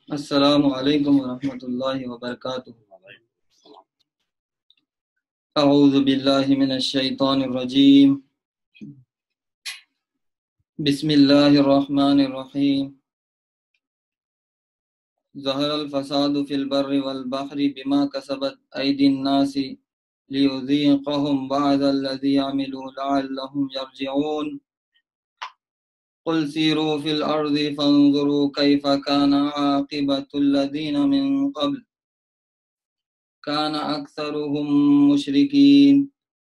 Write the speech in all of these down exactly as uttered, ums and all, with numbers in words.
السلام علیکم ورحمۃ اللہ وبرکاتہ۔ اعوذ باللہ من الشیطان الرجیم، بسم اللہ الرحمن الرحیم۔ ظہر الفساد فی البر والبحر بما کسبت ایدی الناس لیذیقہم بعض الذی عملوا لعلہم یرجعون۔ قل سیروا فی الارض فانظروا کیف کان عاقبۃ الذین من قبل کان اکثرهم مشرکین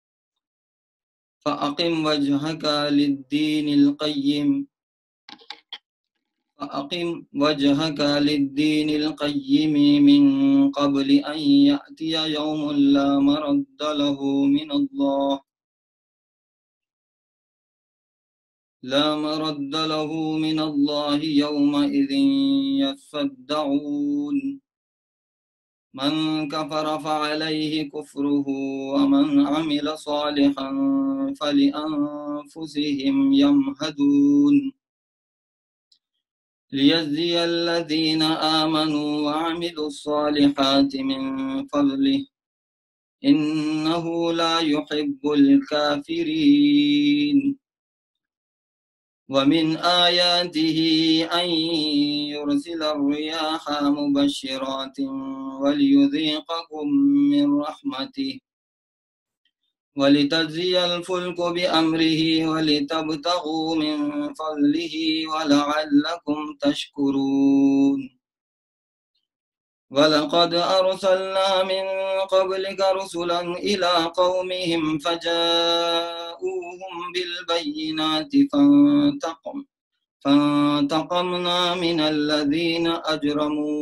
فاقم وجہک للدین القیم فاقم وجہک للدین القیم من قبل ان یأتی یوم لا مرد له من اللہ لا مرد له من اللہ یومئذ یصدعون۔ من کفر فعلیہ کفرہ ومن عمل صالحا فلأنفسہم یمہدون لیجزی الذین آمنوا وعملوا الصالحات من فضلہ انہ لا يحب الکافرین۔ ومن آیاته أن يرسل الرياح مبشرات وليذيقكم من رحمته ولتجري الفلك بأمره ولتبتغوا من فضله ولعلكم تشكرون۔ وَلَقَدْ أَرْسَلْنَا مِن قَبْلِكَ رُسُلًا إِلَىٰ قَوْمِهِمْ فَجَاءُوهُم بِالْبَيِّنَاتِ فَانتَقَمْ فَانتَقَمْنَا مِنَ الَّذِينَ أَجْرَمُوا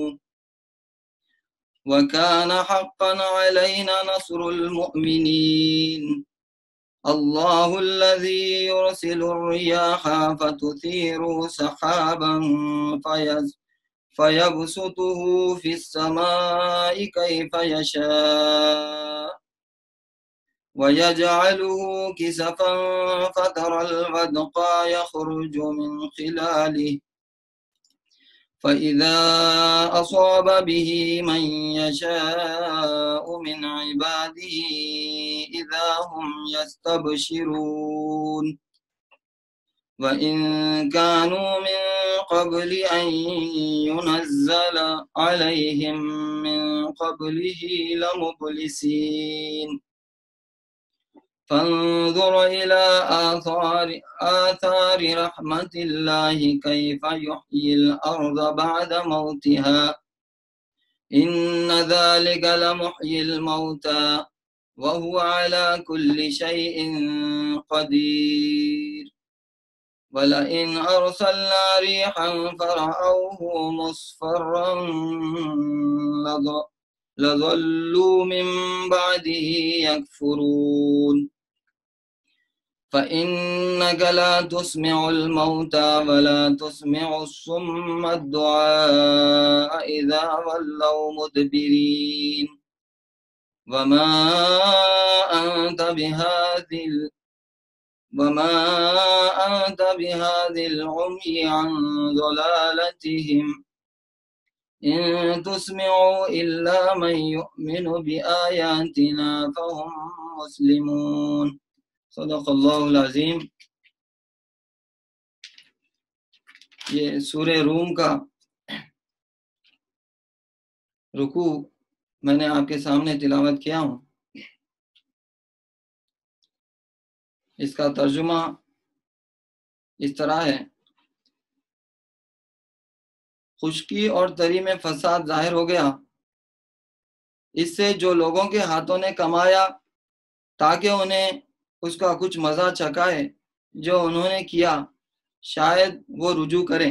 وَكَانَ حَقًّا عَلَيْنَا نَصْرُ الْمُؤْمِنِينَ۔ اللَّهُ الَّذِي يُرْسِلُ الرِّيَاحَ فَتُثِيرُ سَحَابًا فَيَزْ فَيَبْسُطُهُ فِي السَّمَاءِ كَيْفَ يَشَاءُ وَيَجْعَلُهُ كِسَفًا فَتَرَى الْوَدْقَ يَخْرُجُ مِنْ خِلَالِهِ فَإِذَا أَصَابَ بِهِ مَنْ يَشَاءُ مِنْ عِبَادِهِ إِذَا هُمْ يَسْتَبْشِرُونَ۔ وَإِن كَانُوا مِن قَبْلِ أَن يُنَزَّلَ عَلَيْهِم مِّن قَبْلِهِ لَمُبْلِسِينَ۔ فانظر إلى آثار آثار رحمة الله كيف يحيي الأرض بعد موتها إن ذلك لمحيي الموتى وهو على كل شيء قدير۔ وَلَئِنْ أَرْسَلْنَا رِيحًا فَرَأَوْهُ مُصْفَرًّا لَظَلُّوا مِنْ بَعْدِهِ يَكْفُرُونَ۔ فَإِنَّكَ لَا تُسْمِعُ الْمَوْتَى وَلَا تُسْمِعُ الصُّمَّ الدُّعَاءَ إِذَا وَلَّوْا مُدْبِرِينَ۔ وَمَا أَنْتَ بِهَادِي وَمَا أَنْتَ بِهَادِي الْعُمْيِ عَنْ ضَلَالَتِهِمْ إِن تُسْمِعُ إِلَّا مَن يُؤْمِنُ بِآيَاتِنَا فَهُمْ مُسْلِمُونَ۔ صدق اللہ العظیم۔ یہ سورہ روم کا رکوع میں نے آپ کے سامنے تلاوت کیا ہوں۔ اس کا ترجمہ اس طرح ہے، خشکی اور تری میں فساد ظاہر ہو گیا، اس سے جو لوگوں کے ہاتھوں نے کمایا تاکہ انہیں اس کا کچھ مزہ چکھائے جو انہوں نے کیا، شاید وہ رجوع کریں۔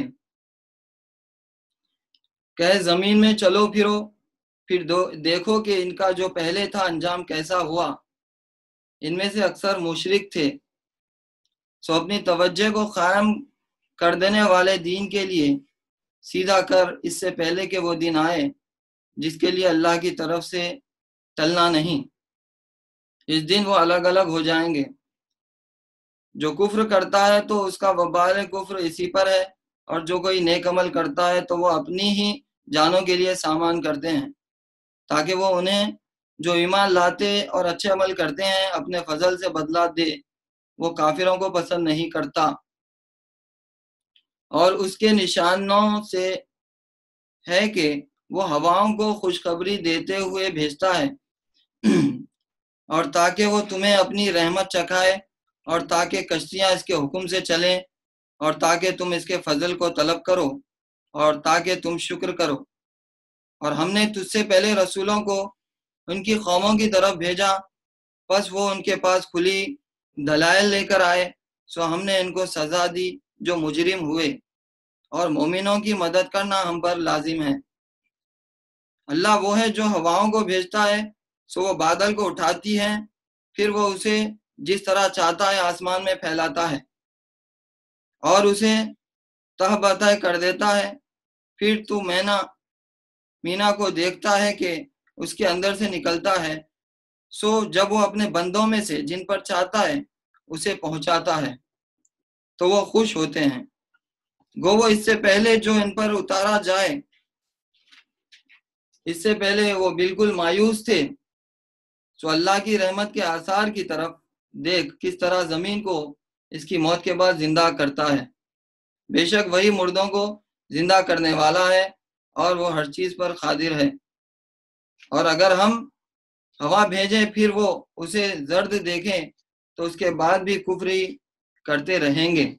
کہ زمین میں چلو پھرو، پھر دیکھو کہ ان کا جو پہلے تھا انجام کیسا ہوا۔ ان میں سے اکثر مشرک تھے، سو اپنی توجہ کو قائم کر دینے والے دین کے لیے سیدھا کر، اس سے پہلے کہ وہ دن آئے جس کے لیے اللہ کی طرف سے ٹلنا نہیں۔ اس دن وہ الگ الگ ہو جائیں گے۔ جو کفر کرتا ہے تو اس کا وبال کفر اسی پر ہے، اور جو کوئی نیک عمل کرتا ہے تو وہ اپنی ہی جانوں کے لیے سامان کرتے ہیں، تاکہ وہ انہیں جو ایمان لاتے اور اچھے عمل کرتے ہیں اپنے فضل سے بدلہ دے۔ وہ کافروں کو پسند نہیں کرتا، اور اس کے نشانوں سے ہے کہ وہ ہواؤں کو خوشخبری دیتے ہوئے بھیجتا ہے، اور تاکہ وہ تمہیں اپنی رحمت چکھائے، اور تاکہ کشتیاں اس کے حکم سے چلیں، اور تاکہ تم اس کے فضل کو طلب کرو، اور تاکہ تم شکر کرو۔ اور ہم نے تجھ سے پہلے رسولوں کو ان کی قوموں کی طرف بھیجا، پس وہ ان کے پاس کھلی دلائل لے کر آئے، سو ہم نے ان کو سزا دی جو مجرم ہوئے، اور مومنوں کی مدد کرنا ہم پر لازم ہے۔ اللہ وہ ہے جو ہواؤں کو بھیجتا ہے، سو وہ بادل کو اٹھاتی ہے، پھر وہ اسے جس طرح چاہتا ہے آسمان میں پھیلاتا ہے، اور اسے تہ بتہ کر دیتا ہے۔ پھر تو مینا مینا کو دیکھتا ہے کہ اس کے اندر سے نکلتا ہے، سو جب وہ اپنے بندوں میں سے جن پر چاہتا ہے اسے پہنچاتا ہے تو وہ خوش ہوتے ہیں، گو وہ اس سے پہلے جو ان پر اتارا جائے، اس سے پہلے وہ بالکل مایوس تھے۔ سو اللہ کی رحمت کے آثار کی طرف دیکھ کس طرح زمین کو اس کی موت کے بعد زندہ کرتا ہے، بے شک وہی مردوں کو زندہ کرنے والا ہے، اور وہ ہر چیز پر قادر ہے۔ اور اگر ہم ہوا بھیجیں پھر وہ اسے زرد دیکھیں تو اس کے بعد بھی کفری کرتے رہیں گے۔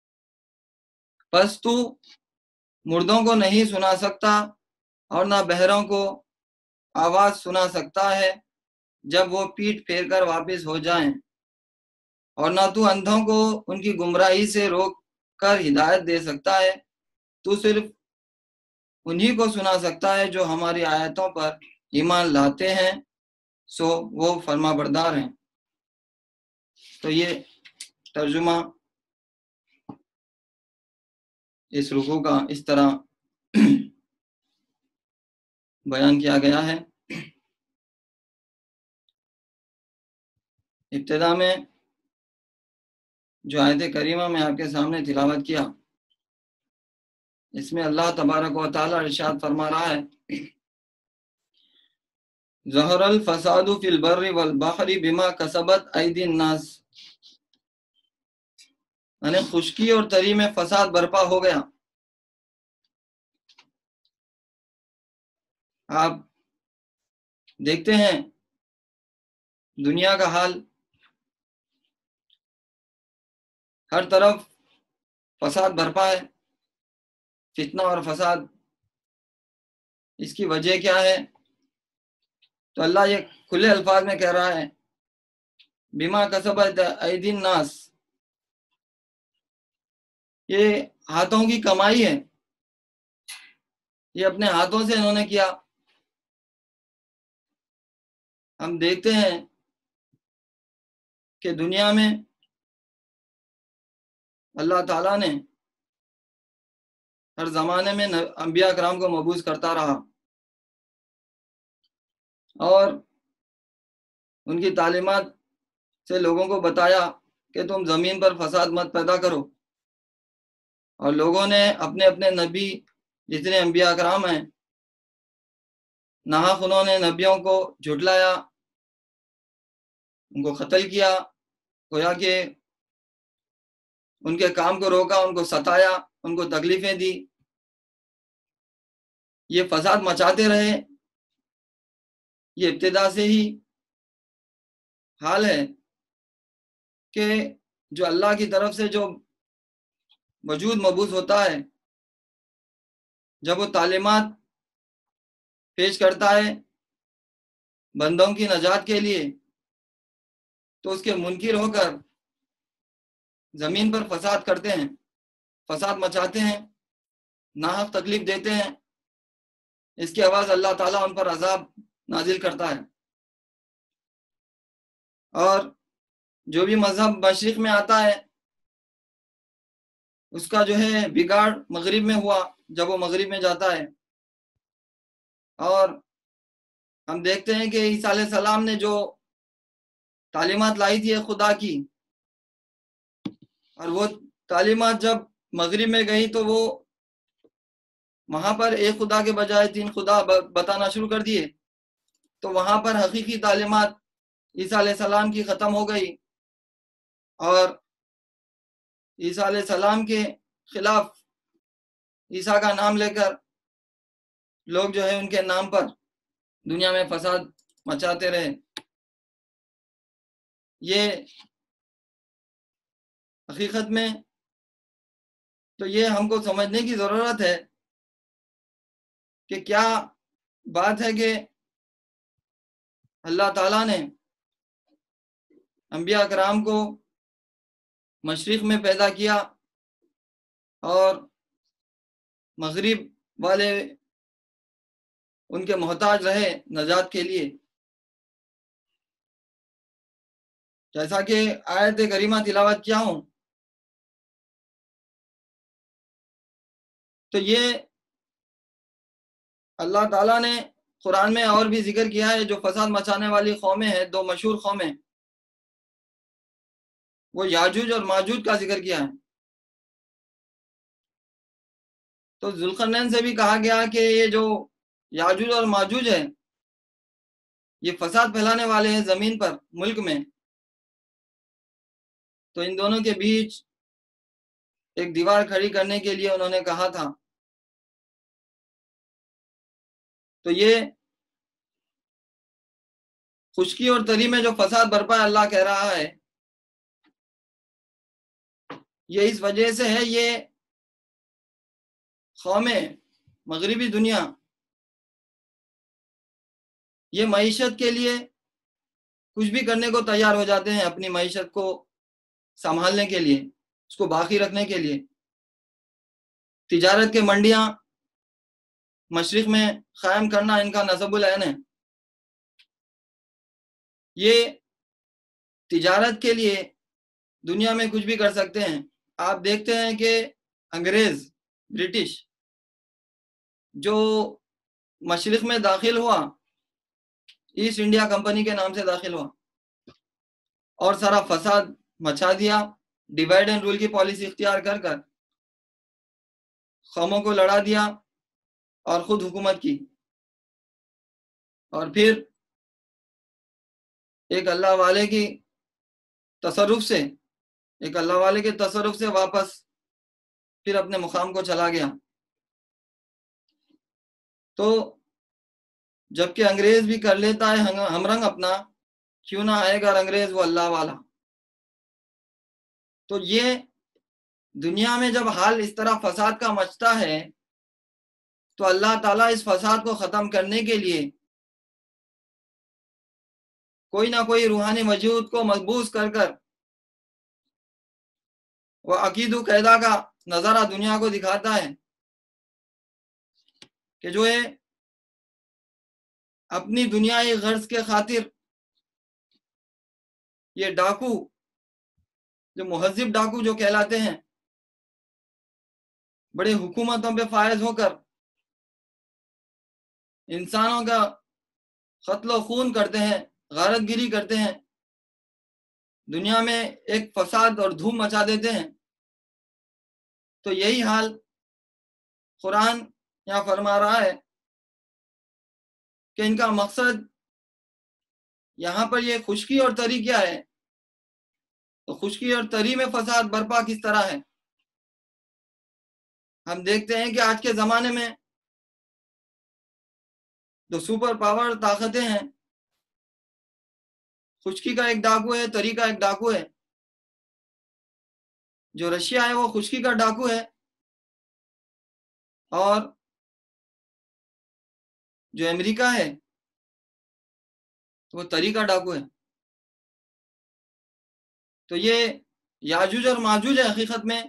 پس تو مردوں کو نہیں سنا سکتا اور نہ بہروں کو آواز سنا سکتا ہے جب وہ پیٹ پھیر کر واپس ہو جائیں، اور نہ تو اندھوں کو ان کی گمراہی سے روک کر ہدایت دے سکتا ہے۔ تو صرف انہی کو سنا سکتا ہے جو ہماری آیتوں پر ایمان لاتے ہیں، سو وہ فرما بردار ہیں۔ تو یہ ترجمہ اس رکوع کا اس طرح بیان کیا گیا ہے۔ ابتدا میں جو آیت کریمہ میں آپ کے سامنے تلاوت کیا، اس میں اللہ تبارک و تعالی ارشاد فرما رہا ہے، ظہر الفساد فی البر والبحر بما کسبت ایدی الناس، یعنی خشکی اور تری میں فساد برپا ہو گیا۔ آپ دیکھتے ہیں دنیا کا حال، ہر طرف فساد برپا ہے، فتنہ اور فساد۔ اس کی وجہ کیا ہے؟ تو اللہ یہ کھلے الفاظ میں کہہ رہا ہے، بما کسبت ایدی الناس، یہ ہاتھوں کی کمائی ہے، یہ اپنے ہاتھوں سے انہوں نے کیا۔ ہم دیکھتے ہیں کہ دنیا میں اللہ تعالیٰ نے ہر زمانے میں انبیاء کرام کو مبعوث کرتا رہا، اور ان کی تعلیمات سے لوگوں کو بتایا کہ تم زمین پر فساد مت پیدا کرو، اور لوگوں نے اپنے اپنے نبی جتنے انبیاء کرام ہیں ناحق انہوں نے نبیوں کو جھٹلایا، ان کو قتل کیا، گویا کہ ان کے کام کو روکا، ان کو ستایا، ان کو تکلیفیں دی، یہ فساد مچاتے رہے۔ یہ ابتدا سے ہی حال ہے کہ جو اللہ کی طرف سے جو وجود مبعوث ہوتا ہے، جب وہ تعلیمات پیش کرتا ہے بندوں کی نجات کے لیے، تو اس کے منکر ہو کر زمین پر فساد کرتے ہیں، فساد مچاتے ہیں، ناحق تکلیف دیتے ہیں۔ اس کی آواز اللہ تعالیٰ ان پر عذاب نازل کرتا ہے۔ اور جو بھی مذہب مشرق میں آتا ہے اس کا جو ہے بگاڑ مغرب میں ہوا جب وہ مغرب میں جاتا ہے۔ اور ہم دیکھتے ہیں کہ عیسیٰ علیہ السلام نے جو تعلیمات لائی تھی خدا کی، اور وہ تعلیمات جب مغرب میں گئی تو وہ وہاں پر ایک خدا کے بجائے تین خدا بتانا شروع کر دیے، تو وہاں پر حقیقی تعلیمات عیسیٰ علیہ السلام کی ختم ہو گئی، اور عیسیٰ علیہ السلام کے خلاف عیسیٰ کا نام لے کر لوگ جو ہے ان کے نام پر دنیا میں فساد مچاتے رہے۔ یہ حقیقت میں تو یہ ہم کو سمجھنے کی ضرورت ہے کہ کیا بات ہے کہ اللہ تعالیٰ نے انبیاء کرام کو مشرق میں پیدا کیا اور مغرب والے ان کے محتاج رہے نجات کے لیے، جیسا کہ آیت کریمہ تلاوت کیا ہوں۔ تو یہ اللہ تعالیٰ نے قرآن میں اور بھی ذکر کیا ہے، جو فساد مچانے والی قومیں ہیں، دو مشہور قومیں، وہ یاجوج اور ماجوج کا ذکر کیا ہے۔ تو ذوالقرنین سے بھی کہا گیا کہ یہ جو یاجوج اور ماجوج ہے یہ فساد پھیلانے والے ہیں زمین پر، ملک میں، تو ان دونوں کے بیچ ایک دیوار کھڑی کرنے کے لیے انہوں نے کہا تھا۔ تو یہ خشکی اور تری میں جو فساد برپا ہے، اللہ کہہ رہا ہے یہ اس وجہ سے ہے، یہ قومیں مغربی دنیا یہ معیشت کے لیے کچھ بھی کرنے کو تیار ہو جاتے ہیں، اپنی معیشت کو سنبھالنے کے لیے، اس کو باقی رکھنے کے لیے۔ تجارت کے منڈیاں مشرق میں قائم کرنا ان کا نصب العین ہے۔ یہ تجارت کے لیے دنیا میں کچھ بھی کر سکتے ہیں۔ آپ دیکھتے ہیں کہ انگریز، برٹش جو مشرق میں داخل ہوا، ایسٹ انڈیا کمپنی کے نام سے داخل ہوا اور سارا فساد مچا دیا، ڈیوائڈ اینڈ رول کی پالیسی اختیار کر کر قوموں کو لڑا دیا اور خود حکومت کی، اور پھر ایک اللہ والے کی تصرف سے ایک اللہ والے کے تصرف سے واپس پھر اپنے مقام کو چلا گیا۔ تو جبکہ انگریز بھی کر لیتا ہے ہم رنگ اپنا، کیوں نہ آئے گا انگریز وہ اللہ والا۔ تو یہ دنیا میں جب حال اس طرح فساد کا مچتا ہے تو اللہ تعالیٰ اس فساد کو ختم کرنے کے لیے کوئی نہ کوئی روحانی وجود کو مضبوط کر کر وہ عقید و قیدہ کا نظارہ دنیا کو دکھاتا ہے کہ جو ہے اپنی دنیائی غرض کے خاطر یہ ڈاکو، جو مہذب ڈاکو جو کہلاتے ہیں، بڑے حکومتوں پہ فائز ہو کر انسانوں کا قتل و خون کرتے ہیں، غارت گیری کرتے ہیں، دنیا میں ایک فساد اور دھوم مچا دیتے ہیں۔ تو یہی حال قرآن یہاں فرما رہا ہے کہ ان کا مقصد یہاں پر یہ خشکی اور تری کیا ہے، تو خشکی اور تری میں فساد برپا کس طرح ہے۔ ہم دیکھتے ہیں کہ آج کے زمانے میں جو سپر پاور طاقتیں ہیں، خشکی کا ایک ڈاکو ہے، تری کا ایک ڈاکو ہے۔ جو رشیا ہے وہ خشکی کا ڈاکو ہے، اور جو امریکہ ہے وہ تری کا ڈاکو ہے۔ تو یہ یاجوج اور ماجوج ہے حقیقت میں،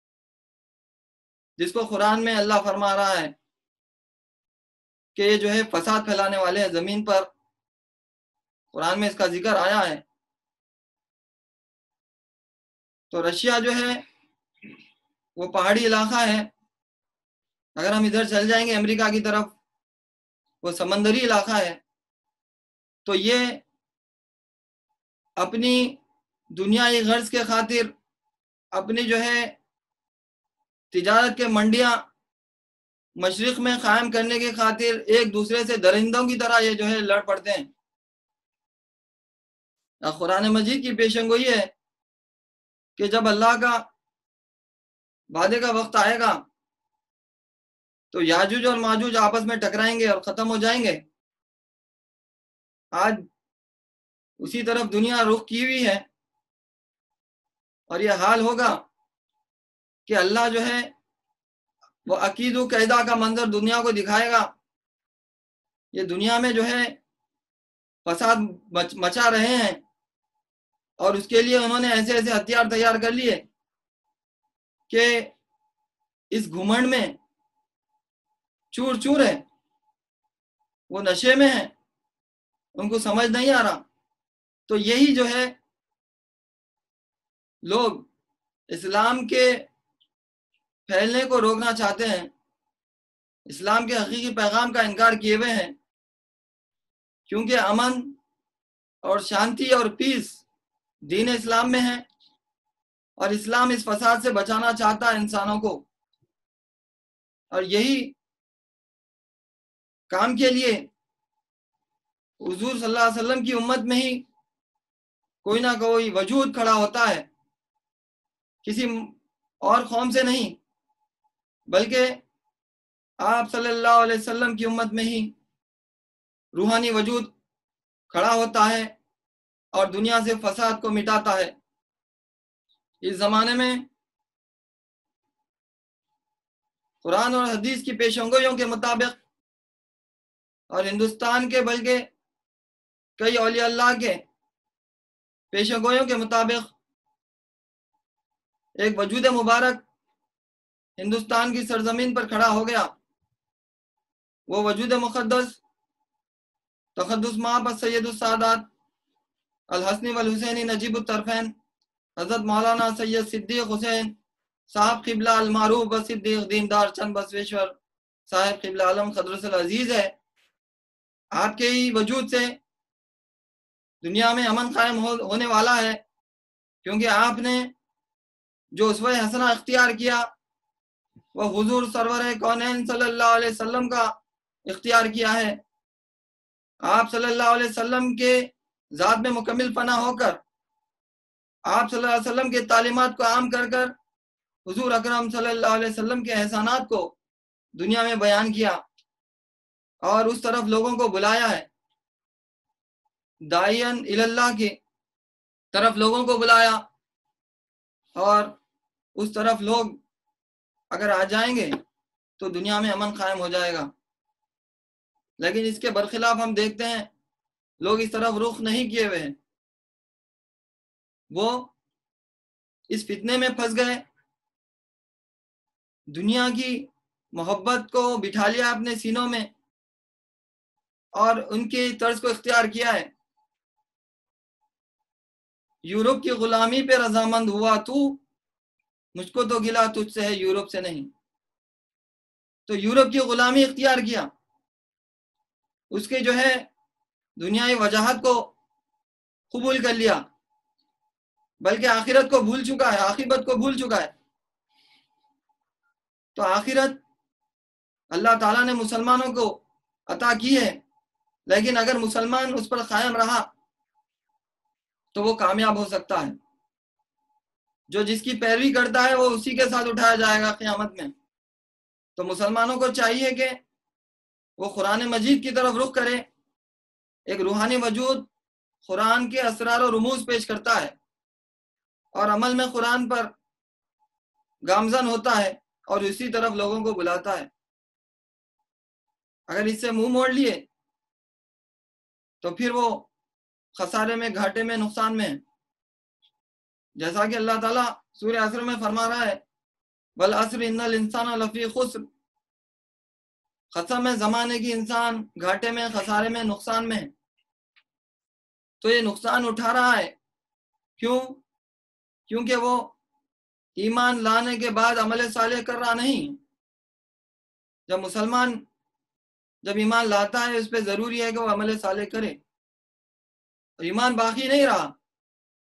جس کو قرآن میں اللہ فرما رہا ہے کہ یہ جو ہے فساد پھیلانے والے ہیں زمین پر، قرآن میں اس کا ذکر آیا ہے۔ تو رشیا جو ہے وہ پہاڑی علاقہ ہے، اگر ہم ادھر چل جائیں گے امریکہ کی طرف وہ سمندری علاقہ ہے۔ تو یہ اپنی دنیائی غرض کے خاطر اپنی جو ہے تجارت کے منڈیاں مشرق میں قائم کرنے کی خاطر ایک دوسرے سے درندوں کی طرح یہ جو ہے لڑ پڑتے ہیں۔ قرآن مجید کی پیشن گوئی ہے کہ جب اللہ کا وعدے کا وقت آئے گا تو یاجوج اور ماجوج آپس میں ٹکرائیں گے اور ختم ہو جائیں گے۔ آج اسی طرف دنیا رخ کی ہوئی ہے، اور یہ حال ہوگا کہ اللہ جو ہے وہ عقید و قیدہ کا منظر دنیا کو دکھائے گا۔ یہ دنیا میں جو ہے فساد مچا رہے ہیں، اور اس کے لیے انہوں نے ایسے ایسے ہتھیار تیار کر لیے کہ اس گھمنڈ میں چور چور ہے، وہ نشے میں ہے، ان کو سمجھ نہیں آ رہا۔ تو یہی جو ہے لوگ اسلام کے پھیلنے کو روکنا چاہتے ہیں، اسلام کے حقیقی پیغام کا انکار کیے ہوئے ہیں، کیونکہ امن اور شانتی اور پیس دین اسلام میں ہے، اور اسلام اس فساد سے بچانا چاہتا ہے انسانوں کو۔ اور یہی کام کے لیے حضور صلی اللہ علیہ وسلم کی امت میں ہی کوئی نہ کوئی وجود کھڑا ہوتا ہے، کسی اور قوم سے نہیں، بلکہ آپ صلی اللہ علیہ وسلم کی امت میں ہی روحانی وجود کھڑا ہوتا ہے اور دنیا سے فساد کو مٹاتا ہے۔ اس زمانے میں قرآن اور حدیث کی پیشنگوئیوں کے مطابق اور ہندوستان کے بلکہ کئی اولیاء اللہ کے پیشنگوئیوں کے مطابق ایک وجود مبارک ہندوستان کی سرزمین پر کھڑا ہو گیا۔ وہ وجود مقدس تقدس مآب سید السادات الحسنی والحسینی نجیب الطرفین حضرت مولانا سید صدیق حسین صاحب قبلہ المعروف و صدیق دیندار چند بسویشور صاحب قبلہ عالم قدرس العزیز ہے۔ آپ کے ہی وجود سے دنیا میں امن قائم ہونے والا ہے، کیونکہ آپ نے جو اسوہ حسنہ اختیار کیا وہ حضور سرور کونین صلی اللہ علیہ وسلم کا اختیار کیا ہے۔ آپ صلی اللہ علیہ وسلم کے ذات میں مکمل پناہ ہو کر، آپ صلی اللہ علیہ وسلم کے تعلیمات کو عام کر کر حضور اکرم صلی اللہ علیہ وسلم کے احسانات کو دنیا میں بیان کیا اور اس طرف لوگوں کو بلایا ہے، داعین اللہ کی طرف لوگوں کو بلایا، اور اس طرف لوگ اگر آ جائیں گے تو دنیا میں امن قائم ہو جائے گا۔ لیکن اس کے برخلاف ہم دیکھتے ہیں لوگ اس طرف رخ نہیں کیے ہوئے ہیں، وہ اس فتنے میں پھنس گئے، دنیا کی محبت کو بٹھا لیا اپنے سینوں میں اور ان کی طرز کو اختیار کیا ہے۔ یورپ کی غلامی پہ رضامند ہوا تو، مجھ کو تو گلا تجھ سے ہے یورپ سے نہیں۔ تو یورپ کی غلامی اختیار کیا، اس کے جو ہے دنیائی وجاہت کو قبول کر لیا، بلکہ آخرت کو بھول چکا ہے، عاقبت کو بھول چکا ہے۔ تو آخرت اللہ تعالیٰ نے مسلمانوں کو عطا کی ہے، لیکن اگر مسلمان اس پر قائم رہا تو وہ کامیاب ہو سکتا ہے۔ جو جس کی پیروی کرتا ہے وہ اسی کے ساتھ اٹھایا جائے گا قیامت میں۔ تو مسلمانوں کو چاہیے کہ وہ قرآن مجید کی طرف رخ کرے۔ ایک روحانی وجود قرآن کے اسرار و رموز پیش کرتا ہے اور عمل میں قرآن پر گامزن ہوتا ہے اور اسی طرف لوگوں کو بلاتا ہے۔ اگر اس سے منہ موڑ لیے تو پھر وہ خسارے میں، گھاٹے میں، نقصان میں ہے۔ جیسا کہ اللہ تعالیٰ سورہ عصر میں فرما رہا ہے والعصر ان الانسان لفی خسر، قسم ہے زمانے کی انسان گھاٹے میں، خسارے میں، نقصان میں ہے۔ تو یہ نقصان اٹھا رہا ہے، کیوں؟ کیونکہ وہ ایمان لانے کے بعد عمل صالح کر رہا نہیں۔ جب مسلمان جب ایمان لاتا ہے اس پہ ضروری ہے کہ وہ عمل صالح کرے، ایمان باقی نہیں رہا،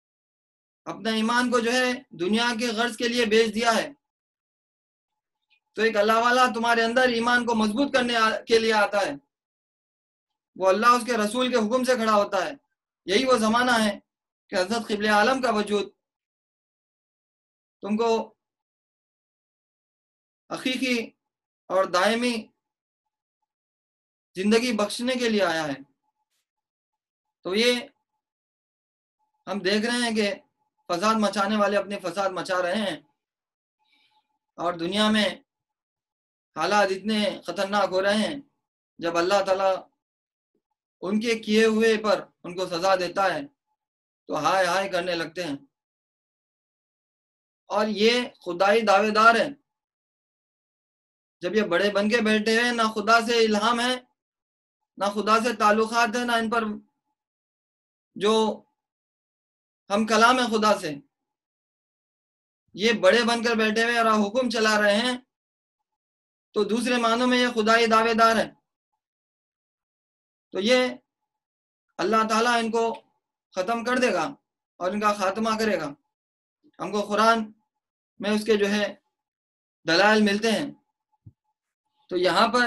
اپنا ایمان کو جو ہے دنیا کے غرض کے لیے بیچ دیا ہے، تو ایک اللہ والا تمہارے اندر ایمان کو مضبوط کرنے کے لیے آتا ہے، وہ اللہ اس کے رسول کے حکم سے کھڑا ہوتا ہے۔ یہی وہ زمانہ ہے کہ حضرت قبلہ عالم کا وجود تم کو حقیقی اور دائمی زندگی بخشنے کے لیے آیا ہے۔ تو یہ ہم دیکھ رہے ہیں کہ فساد مچانے والے اپنے فساد مچا رہے ہیں، اور دنیا میں حالات اتنے خطرناک ہو رہے ہیں، جب اللہ تعالیٰ ان کے کیے ہوئے پر ان کو سزا دیتا ہے تو ہائے ہائے کرنے لگتے ہیں، اور یہ خدائی دعوے دار ہیں۔ جب یہ بڑے بن کے بیٹھے ہیں، نہ خدا سے الہام ہے، نہ خدا سے تعلقات ہیں، نہ ان پر جو ہم کلام ہے خدا سے، یہ بڑے بن کر بیٹھے ہوئے اور حکم چلا رہے ہیں، تو دوسرے معنوں میں یہ خدائی دعوے دار ہے۔ تو یہ اللہ تعالیٰ ان کو ختم کر دے گا اور ان کا خاتمہ کرے گا۔ ہم کو قرآن میں اس کے جو ہے دلائل ملتے ہیں۔ تو یہاں پر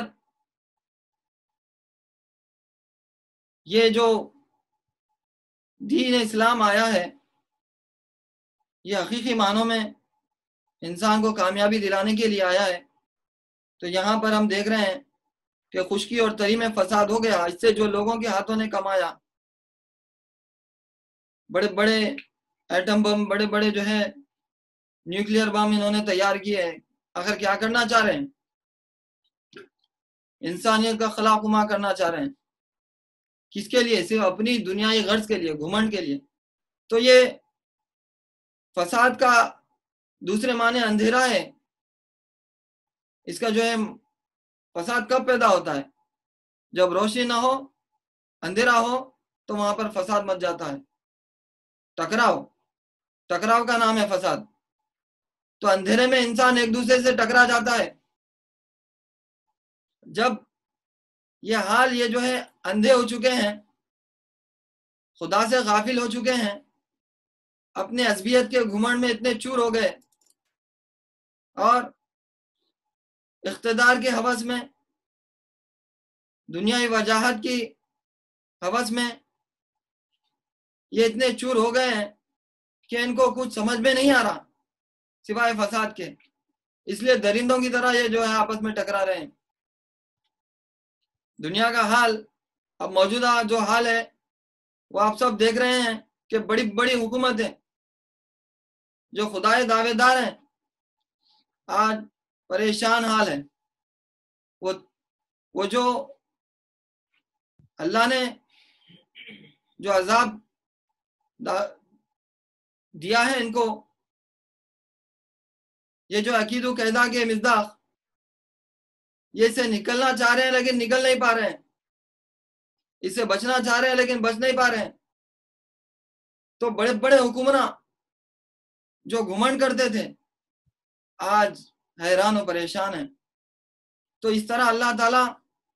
یہ جو دین اسلام آیا ہے، یہ حقیقی معنوں میں انسان کو کامیابی دلانے کے لیے آیا ہے۔ تو یہاں پر ہم دیکھ رہے ہیں کہ خشکی اور تری میں فساد ہو گیا، اس سے جو لوگوں کے ہاتھوں نے کمایا، بڑے بڑے ایٹم بم، بڑے بڑے جو ہے نیوکلیئر بم انہوں نے تیار کیے ہیں۔ آخر کیا کرنا چاہ رہے ہیں؟ انسانیت کا خلا خما کرنا چاہ رہے ہیں۔ کس کے لیے؟ صرف اپنی دنیائی غرض کے لیے، گھمنڈ کے لیے۔ تو یہ فساد کا دوسرے معنی اندھیرا ہے۔ اس کا جو ہے فساد کب پیدا ہوتا ہے؟ جب روشنی نہ ہو، اندھیرا ہو، تو وہاں پر فساد مچ جاتا ہے۔ ٹکراؤ ٹکراؤ کا نام ہے فساد۔ تو اندھیرے میں انسان ایک دوسرے سے ٹکرا جاتا ہے۔ جب یہ حال یہ جو ہے اندھے ہو چکے ہیں، خدا سے غافل ہو چکے ہیں، اپنے عصبیت کے گھمنڈ میں اتنے چور ہو گئے، اور اقتدار کے ہوس میں، دنیائی وجاہت کی ہوس میں یہ اتنے چور ہو گئے ہیں کہ ان کو کچھ سمجھ میں نہیں آ رہا سوائے فساد کے۔ اس لیے درندوں کی طرح یہ جو ہے آپس میں ٹکرا رہے ہیں۔ دنیا کا حال اب موجودہ جو حال ہے وہ آپ سب دیکھ رہے ہیں کہ بڑی بڑی حکومتیں جو خدائے دعوے دار ہیں آج پریشان حال ہے۔ وہ وہ جو اللہ نے جو عذاب دیا ہے ان کو، یہ جو عقید و قیدا کے مصداق، یہ سے نکلنا چاہ رہے ہیں لیکن نکل نہیں پا رہے ہیں، اس سے بچنا چاہ رہے ہیں لیکن بچ نہیں پا رہے ہیں۔ تو بڑے بڑے حکمراں جو گھمنڈ کرتے تھے آج حیران و پریشان ہیں۔ تو اس طرح اللہ تعالیٰ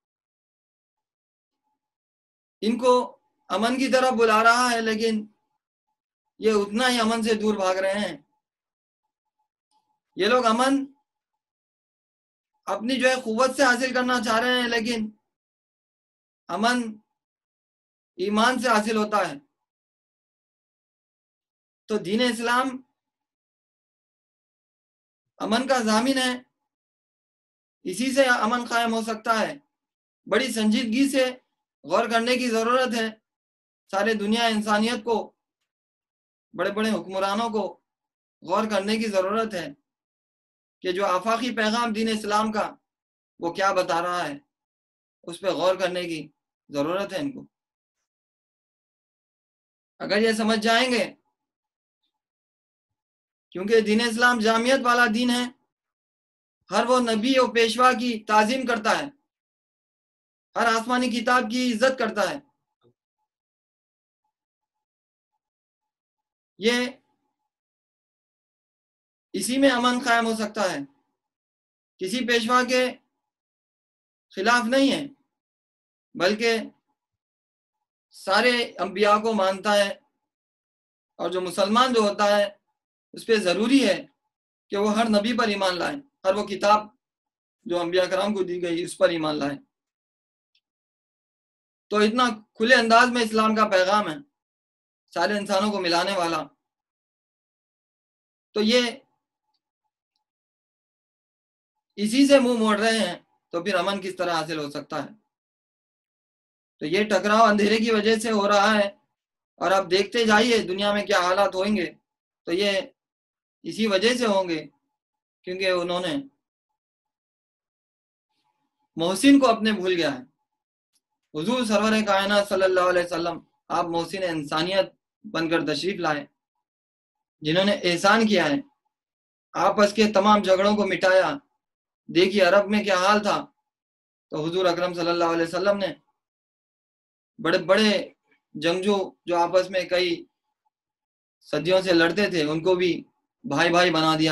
ان کو امن کی طرف بلا رہا ہے، لیکن یہ اتنا ہی امن سے دور بھاگ رہے ہیں۔ یہ لوگ امن اپنی جو ہے قوت سے حاصل کرنا چاہ رہے ہیں، لیکن امن ایمان سے حاصل ہوتا ہے۔ تو دین اسلام امن کا ضامن ہے، اسی سے امن قائم ہو سکتا ہے۔ بڑی سنجیدگی سے غور کرنے کی ضرورت ہے۔ سارے دنیا انسانیت کو، بڑے بڑے حکمرانوں کو غور کرنے کی ضرورت ہے کہ جو آفاقی پیغام دین اسلام کا وہ کیا بتا رہا ہے، اس پہ غور کرنے کی ضرورت ہے ان کو۔ اگر یہ سمجھ جائیں گے، کیونکہ دین اسلام جامعیت والا دین ہے، ہر وہ نبی و پیشوا کی تعظیم کرتا ہے، ہر آسمانی کتاب کی عزت کرتا ہے۔ یہ اسی میں امن قائم ہو سکتا ہے، کسی پیشوا کے خلاف نہیں ہے، بلکہ سارے انبیاء کو مانتا ہے، اور جو مسلمان جو ہوتا ہے اس پہ ضروری ہے کہ وہ ہر نبی پر ایمان لائے، ہر وہ کتاب جو انبیاء کرام کو دی گئی اس پر ایمان لائے. تو اتنا کھلے انداز میں اسلام کا پیغام ہے، سارے انسانوں کو ملانے والا. تو یہ اسی سے منہ موڑ رہے ہیں تو پھر امن کس طرح حاصل ہو سکتا ہے؟ تو یہ ٹکراؤ اندھیرے کی وجہ سے ہو رہا ہے، اور اب دیکھتے جائیے دنیا میں کیا حالات ہوئیں گے. تو یہ اسی وجہ سے ہوں گے کیونکہ انہوں نے محسن کو اپنے بھول گیا ہے. حضور سرور کائنات صلی اللہ علیہ وسلم آپ محسن انسانیت بن کر تشریف لائے، جنہوں نے احسان کیا ہے، آپس کے تمام جھگڑوں کو مٹایا. دیکھیے عرب میں کیا حال تھا، تو حضور اکرم صلی اللہ علیہ وسلم نے بڑے بڑے جنگجو جو آپس میں کئی صدیوں سے لڑتے تھے ان کو بھی بھائی بھائی بنا دیا،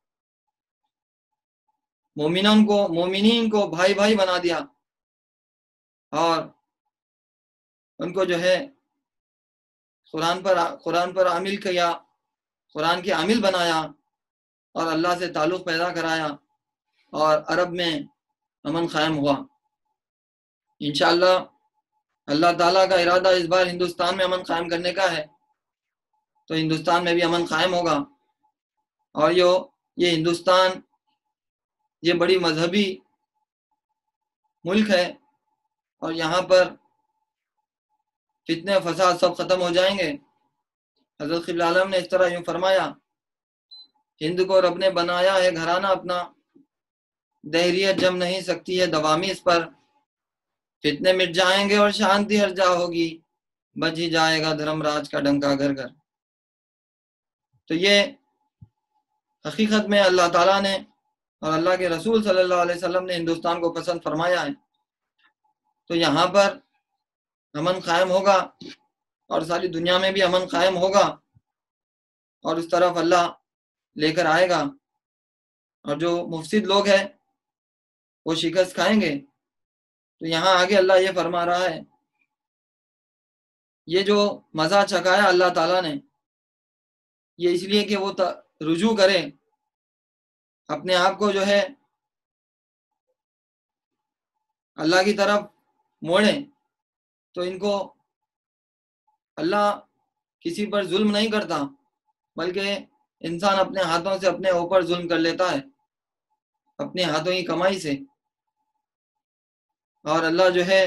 مومنین کو مومنین کو بھائی بھائی بنا دیا، اور ان کو جو ہے قرآن پر قرآن پر عامل کیا، قرآن کے عامل بنایا، اور اللہ سے تعلق پیدا کرایا، اور عرب میں امن قائم ہوا. انشاءاللہ اللہ تعالیٰ کا ارادہ اس بار ہندوستان میں امن قائم کرنے کا ہے، تو ہندوستان میں بھی امن قائم ہوگا. اور یہ یہ ہندوستان یہ بڑی مذہبی ملک ہے، اور یہاں پر فتنے فساد سب ختم ہو جائیں گے. حضرت قبلہ عالم نے اس طرح یوں فرمایا، ہند کو رب نے بنایا ہے گھرانہ اپنا، دہریت جم نہیں سکتی ہے دوامی اس پر. فتنے مٹ جائیں گے اور شانتی ہر جا ہوگی، بج ہی جائے گا دھرم راج کا ڈنکا گھر گھر. تو یہ حقیقت میں اللہ تعالیٰ نے اور اللہ کے رسول صلی اللہ علیہ وسلم نے ہندوستان کو پسند فرمایا ہے. تو یہاں پر امن قائم ہوگا اور ساری دنیا میں بھی امن قائم ہوگا، اور اس طرف اللہ لے کر آئے گا، اور جو مفسد لوگ ہیں وہ شکست کھائیں گے. تو یہاں آگے اللہ یہ فرما رہا ہے، یہ جو مزہ چکایا اللہ تعالیٰ نے یہ اس لیے کہ وہ رجوع کرے، اپنے آپ کو جو ہے اللہ کی طرف موڑیں. تو ان کو اللہ کسی پر ظلم نہیں کرتا، بلکہ انسان اپنے ہاتھوں سے اپنے اوپر ظلم کر لیتا ہے، اپنے ہاتھوں کی کمائی سے. اور اللہ جو ہے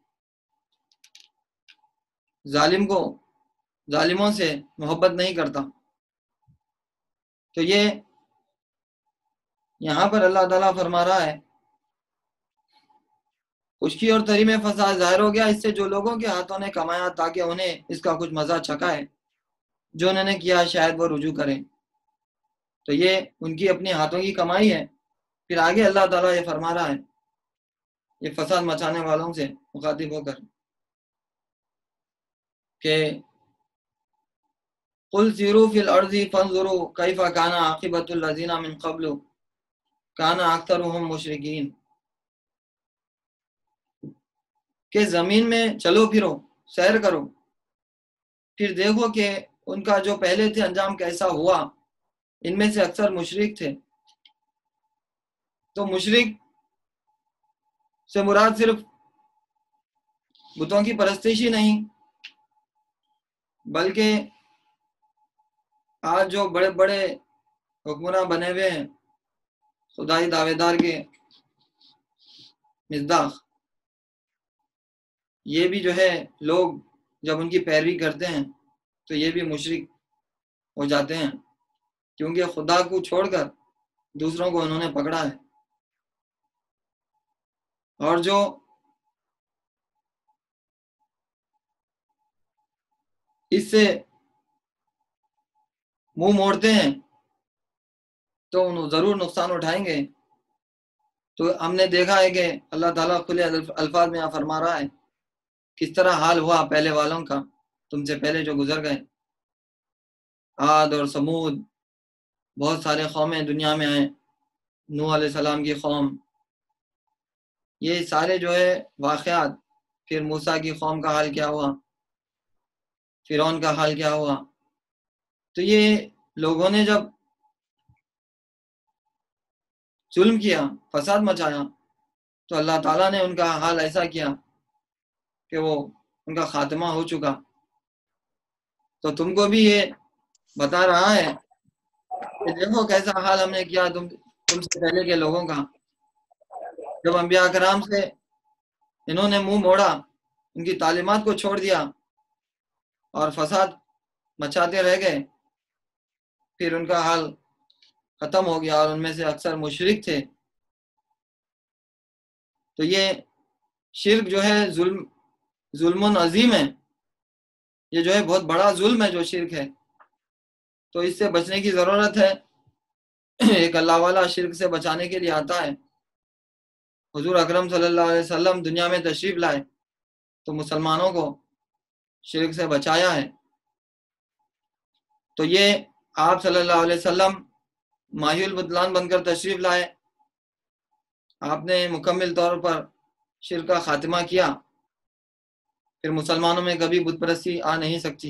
ظالم کو ظالموں سے محبت نہیں کرتا. تو یہ یہاں پر اللہ تعالیٰ فرما رہا ہے، خشکی اور تری میں فساد ظاہر ہو گیا اس سے جو لوگوں کے ہاتھوں نے کمایا تاکہ انہیں اس کا کچھ مزہ چکھائے، جو انہوں نے کیا شاید وہ رجوع کریں. تو یہ ان کی اپنے ہاتھوں کی کمائی ہے. پھر آگے اللہ تعالیٰ یہ فرما رہا ہے یہ فساد مچانے والوں سے مخاطب ہو کر کہ قل سیروا فی الارض فانظروا کیف کان عاقبۃ الذین من قبل کان اکثرهم مشرکین، کہ زمین میں چلو پھرو، سیر کرو، پھر دیکھو کہ ان کا جو پہلے تھے انجام کیسا ہوا، ان میں سے اکثر مشرک تھے. تو مشرک سے مراد صرف بتوں کی پرستش ہی نہیں، بلکہ آج جو بڑے بڑے حکمراں بنے ہوئے ہیں خدائی دعوے دار کے مصداق، یہ بھی جو ہے لوگ جب ان کی پیروی کرتے ہیں تو یہ بھی مشرک ہو جاتے ہیں، کیونکہ خدا کو چھوڑ کر دوسروں کو انہوں نے پکڑا ہے. اور جو اس سے منہ موڑتے ہیں تو انہوں ضرور نقصان اٹھائیں گے. تو ہم نے دیکھا ہے کہ اللہ تعالیٰ کھلے الفاظ میں فرما رہا ہے کس طرح حال ہوا پہلے والوں کا، تم سے پہلے جو گزر گئے، عاد اور سمود، بہت سارے قومیں دنیا میں ہیں، نوح علیہ السلام کی قوم، یہ سارے جو ہے واقعات. پھر موسیٰ کی قوم کا حال کیا ہوا، فرعون کا حال کیا ہوا. تو یہ لوگوں نے جب ظلم کیا، فساد مچایا، تو اللہ تعالیٰ نے ان کا حال ایسا کیا کہ وہ ان کا خاتمہ ہو چکا۔ تو تم کو بھی یہ بتا رہا ہے کہ دیکھو کیسا حال ہم نے کیا تم تم سے پہلے کے لوگوں کا، جب انبیاء کرام سے انہوں نے منہ موڑا، ان کی تعلیمات کو چھوڑ دیا اور فساد مچاتے رہ گئے، پھر ان کا حال ختم ہو گیا اور ان میں سے اکثر مشرک تھے۔ تو یہ شرک جو ہے ظلم ظلم عظیم ہے، یہ جو ہے بہت بڑا ظلم ہے جو شرک ہے، تو اس سے بچنے کی ضرورت ہے۔ ایک اللہ والا شرک سے بچانے کے لیے آتا ہے۔ حضور اکرم صلی اللہ علیہ وسلم دنیا میں تشریف لائے تو مسلمانوں کو شرک سے بچایا ہے۔ تو یہ آپ صلی اللہ علیہ وسلم ماحی البطلان بن کر تشریف لائے، آپ نے مکمل طور پر شرک کا خاتمہ کیا، پھر مسلمانوں میں کبھی بت پرستی آ نہیں سکتی۔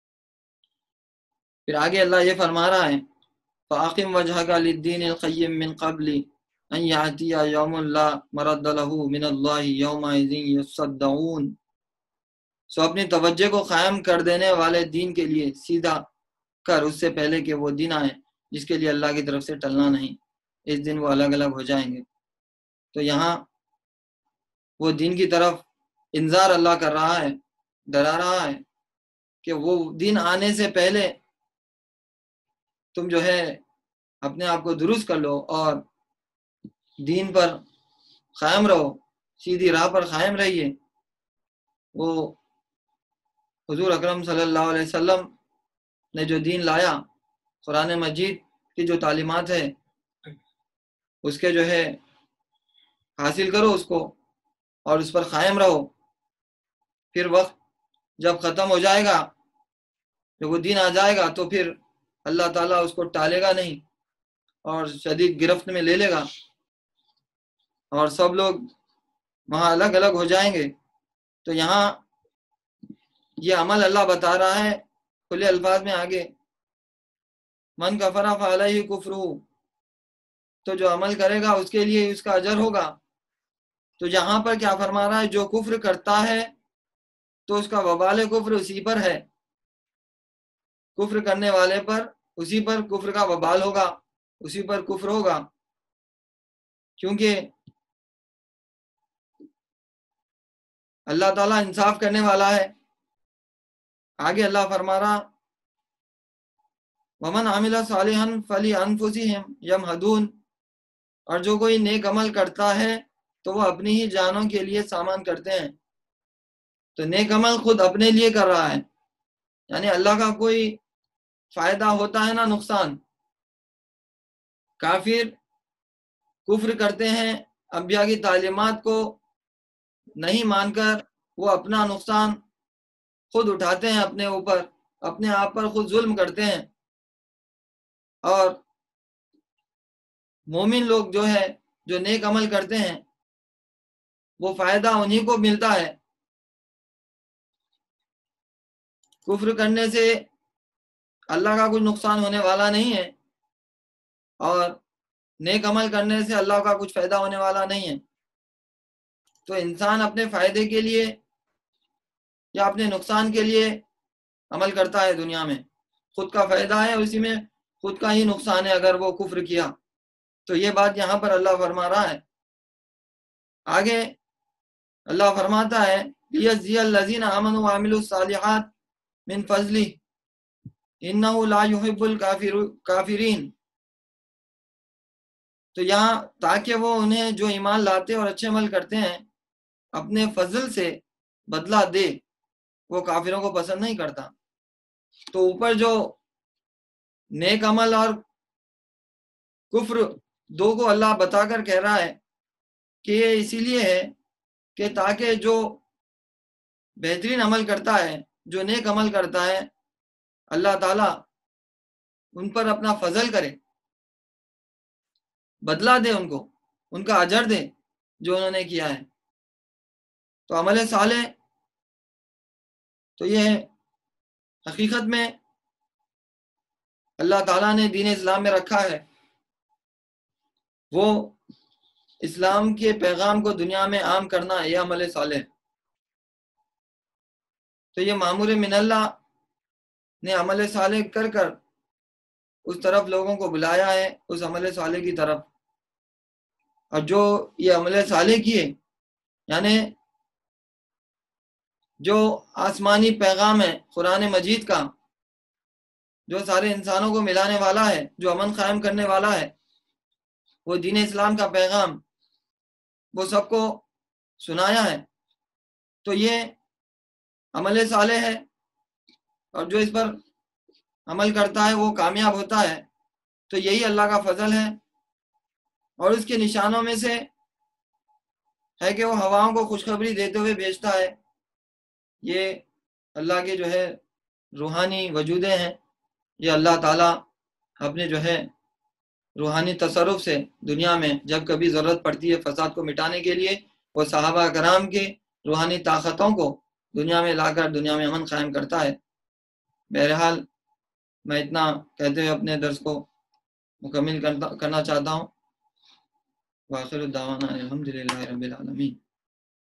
پھر آگے اللہ یہ فرما رہا ہے فَأَقِمْ وَجْهَكَ لِلدِّينِ الْقَيِّمِ مِنْ قَبْلِ أَنْ يَأْتِيَ يَوْمٌ لَا مَرَدَّ لَهُ مِنَ اللَّهِ يَوْمَئِذٍ يَصَّدَّعُونَ۔ سو اپنی توجہ کو قائم کر دینے والے دین کے لیے سیدھا کر اس سے پہلے کہ وہ دن آئے جس کے لیے اللہ کی طرف سے ٹلنا نہیں، اس دن وہ الگ الگ ہو جائیں گے۔ تو یہاں وہ دین کی طرف انذار اللہ کر رہا ہے، ڈرا رہا ہے کہ وہ دن آنے سے پہلے تم جو ہے اپنے آپ کو درست کر لو اور دین پر قائم رہو، سیدھی راہ پر قائم رہیے۔ وہ حضور اکرم صلی اللہ علیہ وسلم نے جو دین لایا، قرآن مجید کی جو تعلیمات ہے اس کے جو ہے حاصل کرو اس کو اور اس پر قائم رہو۔ پھر وقت جب ختم ہو جائے گا، جب وہ دین آ جائے گا تو پھر اللہ تعالیٰ اس کو ٹالے گا نہیں اور شدید گرفت میں لے لے گا اور سب لوگ وہاں الگ الگ ہو جائیں گے۔ تو یہاں یہ عمل اللہ بتا رہا ہے کھلے الفاظ میں آگے، من کفر فعلیہ کفرہ، تو جو عمل کرے گا اس کے لیے اس کا اجر ہوگا۔ تو یہاں پر کیا فرما رہا ہے، جو کفر کرتا ہے تو اس کا وبال کفر اسی پر ہے، کفر کرنے والے پر اسی پر کفر کا وبال ہوگا، اسی پر کفر ہوگا، کیونکہ اللہ تعالیٰ انصاف کرنے والا ہے۔ آگے اللہ فرما رہا وَمَنْ عَمِلَ صَالِحًا فَلِأَنفُسِهِمْ يَمْهَدُونَ، اور جو کوئی نیک عمل کرتا ہے تو وہ اپنی ہی جانوں کے لیے سامان کرتے ہیں۔ تو نیک عمل خود اپنے لیے کر رہا ہے، یعنی اللہ کا کوئی فائدہ ہوتا ہے نہ نقصان۔ کافر کفر کرتے ہیں، انبیاء کی تعلیمات کو نہیں مان کر وہ اپنا نقصان خود اٹھاتے ہیں، اپنے اوپر اپنے آپ پر خود ظلم کرتے ہیں، اور مومن لوگ جو ہے جو نیک عمل کرتے ہیں وہ فائدہ انہی کو ملتا ہے۔ کفر کرنے سے اللہ کا کچھ نقصان ہونے والا نہیں ہے اور نیک عمل کرنے سے اللہ کا کچھ فائدہ ہونے والا نہیں ہے۔ تو انسان اپنے فائدے کے لیے یا اپنے نقصان کے لیے عمل کرتا ہے دنیا میں، خود کا فائدہ ہے اسی میں، خود کا ہی نقصان ہے اگر وہ کفر کیا۔ تو یہ بات یہاں پر اللہ فرما رہا ہے۔ آگے اللہ فرماتا ہے لِيَجْزِيَ الَّذِينَ آمَنُوا وَعَمِلُوا الصَّالِحَاتِ مِنْ فَضْلِهِ إِنَّهُ لَا يُحِبُّ الْكَافِرِينَ۔ تو یہاں تاکہ وہ انہیں جو ایمان لاتے اور اچھے عمل کرتے ہیں اپنے فضل سے بدلہ دے، وہ کافروں کو پسند نہیں کرتا۔ تو اوپر جو نیک عمل اور کفر دو کو اللہ بتا کر کہہ رہا ہے کہ یہ اسی لیے ہے کہ تاکہ جو بہترین عمل کرتا ہے، جو نیک عمل کرتا ہے، اللہ تعالیٰ ان پر اپنا فضل کرے، بدلہ دے، ان کو ان کا اجر دے جو انہوں نے کیا ہے۔ تو عمل صالح تو یہ حقیقت میں اللہ تعالیٰ نے دین اسلام میں رکھا ہے وہ اسلام کے پیغام کو دنیا میں عام کرنا، یہ عمل صالح۔ تو یہ مامور من اللہ نے عمل صالح کر کر اس طرف لوگوں کو بلایا ہے، اس عمل صالح کی طرف۔ اور جو یہ عمل صالح کیے، یعنی جو آسمانی پیغام ہے قرآن مجید کا، جو سارے انسانوں کو ملانے والا ہے، جو امن قائم کرنے والا ہے، وہ دین اسلام کا پیغام، وہ سب کو سنایا ہے، تو یہ عمل صالح ہے۔ اور جو اس پر عمل کرتا ہے وہ کامیاب ہوتا ہے، تو یہی اللہ کا فضل ہے۔ اور اس کے نشانوں میں سے ہے کہ وہ ہواؤں کو خوشخبری دیتے ہوئے بھیجتا ہے۔ یہ اللہ کے جو ہے روحانی وجودیں ہیں، یہ اللہ تعالیٰ اپنے جو ہے روحانی تصرف سے دنیا میں جب کبھی ضرورت پڑتی ہے فساد کو مٹانے کے لیے، وہ صحابہ کرام کے روحانی طاقتوں کو دنیا میں لا کر دنیا میں امن قائم کرتا ہے۔ بہرحال میں اتنا کہتے ہوئے اپنے درس کو مکمل کرنا چاہتا ہوں۔ وآخر الدعوانا الحمدللہ رب العالمین۔